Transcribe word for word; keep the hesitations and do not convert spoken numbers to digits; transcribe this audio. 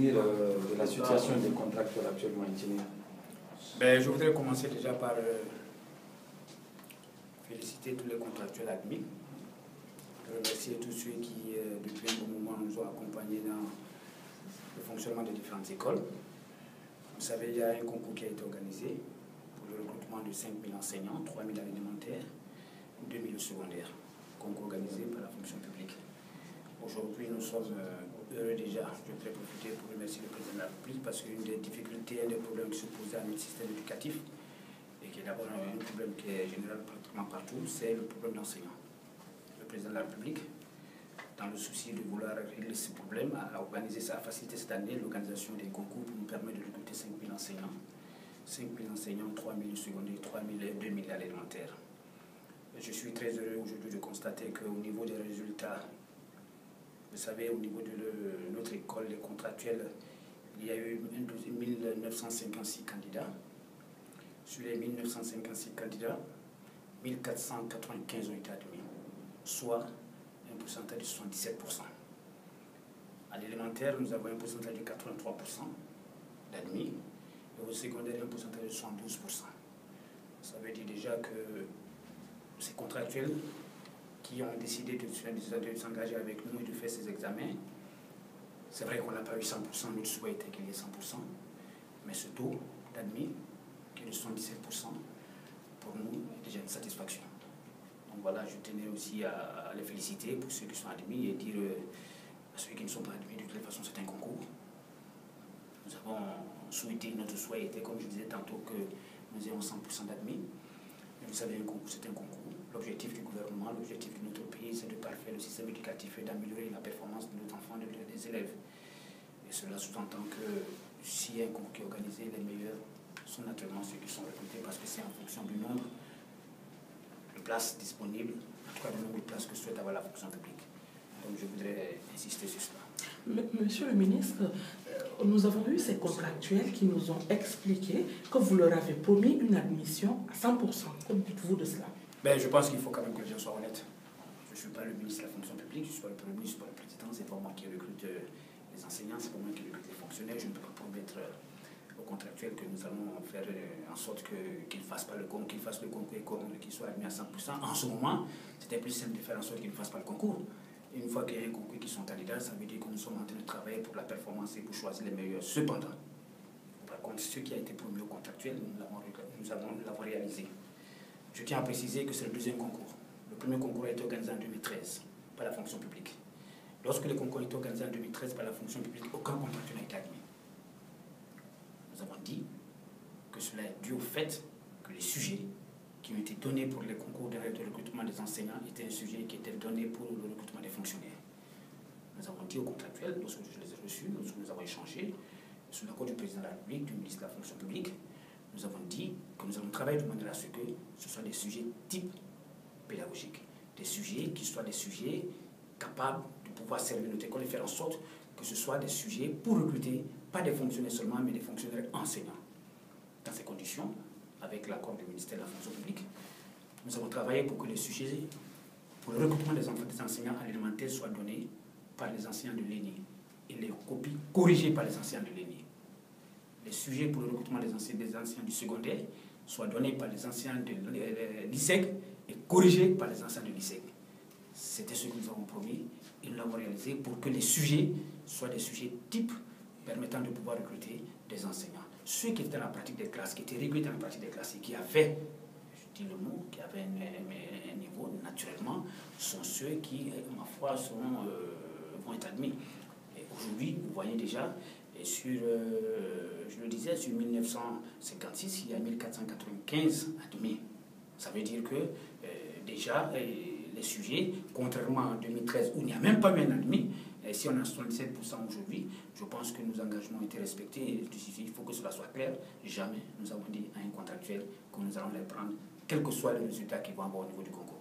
dire euh, de la situation des contractuels actuellement itinéraires? Ben, je voudrais commencer déjà par euh, féliciter tous les contractuels admis, remercier tous ceux qui, euh, depuis un bon moment, nous ont accompagnés dans le fonctionnement des différentes écoles. Vous savez, il y a un concours qui a été organisé pour le recrutement de cinq mille enseignants, trois mille à l'élémentaire, deux mille au secondaire, concours organisé par la fonction publique. Aujourd'hui, nous sommes euh, heureux déjà. Je voudrais profiter pour remercier le président de la République parce qu'une des difficultés, un des problèmes qui se posait à notre système éducatif, et qui est d'abord un problème qui est général pratiquement partout, c'est le problème d'enseignants. Le président de la République, dans le souci de vouloir régler ce problème, a organisé, a facilité cette année l'organisation des concours pour nous permettre de recruter cinq mille enseignants. cinq mille enseignants, trois mille au secondaire, trois mille et deux mille à l'élémentaire. Je suis très heureux aujourd'hui de constater qu'au niveau des résultats, vous savez, au niveau de le, notre école, les contractuels, il y a eu mille neuf cent cinquante-six candidats. Sur les mille neuf cent cinquante-six candidats, mille quatre cent quatre-vingt-quinze ont été admis, soit un pourcentage de soixante-dix-sept pour cent. À l'élémentaire, nous avons un pourcentage de quatre-vingt-trois pour cent d'admis, et au secondaire, un pourcentage de soixante-douze pour cent. Ça veut dire déjà que ces contractuels qui ont décidé de, de s'engager avec nous et de faire ces examens, c'est vrai qu'on n'a pas eu cent pour cent, notre souhait était qu'il y ait cent pour cent, mais ce taux d'admis, qui est de soixante-dix-sept pour cent, pour nous, est déjà une satisfaction. Donc voilà, je tenais aussi à, à les féliciter pour ceux qui sont admis et dire euh, à ceux qui ne sont pas admis, de toute façon, c'est un concours. Nous avons souhaité, notre souhait était, comme je disais tantôt, que nous ayons cent pour cent d'admis. Vous savez, un concours, c'est un concours. L'objectif du gouvernement, l'objectif de notre pays, c'est de parfaire le système éducatif et d'améliorer la performance de nos enfants, de, des élèves. Et cela sous-entend que si un concours qui est organisé, les meilleurs sont naturellement ceux qui sont recrutés parce que c'est en fonction du nombre de places disponibles, en tout cas du nombre de places que souhaite avoir la fonction publique. Donc je voudrais insister sur cela. Monsieur le ministre, nous avons eu ces contractuels qui nous ont expliqué que vous leur avez promis une admission à cent pour cent. Que dites-vous de cela? Ben, je pense qu'il faut quand même que les gens soient honnêtes. Je ne suis pas le ministre de la fonction publique, je ne suis pas le premier ministre, je ne suis pas le président, c'est pas moi qui recrute les enseignants, c'est pas moi qui recrute les fonctionnaires. Je ne peux pas promettre aux contractuels que nous allons faire en sorte qu'ils ne fassent pas le concours, qu'ils fassent le concours et qu'ils soient admis à cent pour cent. En ce moment, c'était plus simple de faire en sorte qu'ils ne fassent pas le concours. Une fois qu'il y a un concours qui sont candidats, ça veut dire que nous sommes en train de travailler pour la performance et pour choisir les meilleurs. Cependant, par contre, ce qui a été promis aux contractuels, nous l'avons réalisé. Je tiens à préciser que c'est le deuxième concours. Le premier concours a été organisé en deux mille treize par la fonction publique. Lorsque le concours a été organisé en deux mille treize par la fonction publique, aucun contractuel n'a été admis. Nous avons dit que cela est dû au fait que les sujets qui ont été donnés pour les concours de recrutement des enseignants étaient un sujet qui était donné pour le recrutement des fonctionnaires. Nous avons dit aux contractuels, lorsque je les ai reçus, lorsque nous avons échangé, sous l'accord du président de la République, du ministre de la fonction publique, nous avons dit que nous allons travailler de manière à ce que ce soit des sujets type pédagogique, des sujets qui soient des sujets capables de pouvoir servir notre école et faire en sorte que ce soit des sujets pour recruter, pas des fonctionnaires seulement, mais des fonctionnaires enseignants. Dans ces conditions, avec l'accord du ministère de la fonction publique, nous avons travaillé pour que les sujets pour le recrutement des, enfants, des enseignants à l'élémentaire soient donnés par les enseignants de l'E N I et les copies corrigées par les enseignants de l'E N I. Les sujets pour le recrutement des enseignants, des enseignants du secondaire soient donnés par les enseignants de l'I S E C et corrigés par les enseignants de l'I S E C. C'était ce que nous avons promis et nous l'avons réalisé pour que les sujets soient des sujets types permettant de pouvoir recruter des enseignants. Ceux qui étaient dans la pratique des classes, qui étaient réguliers dans la pratique des classes et qui avaient, je dis le mot, qui avaient un, un, un niveau naturellement, sont ceux qui, ma foi, seront, euh, vont être admis. Et aujourd'hui, vous voyez déjà, et sur, euh, je le disais, sur mille neuf cent cinquante-six, il y a mille quatre cent quatre-vingt-quinze admis. Ça veut dire que euh, déjà, euh, les sujets, contrairement en deux mille treize où il n'y a même pas eu un admis, et si on a soixante-dix-sept pour cent aujourd'hui, je pense que nos engagements ont été respectés. Il faut que cela soit clair. Jamais nous avons dit à un contractuel que nous allons les prendre, quel que soit le résultat qu'ils vont avoir au niveau du concours.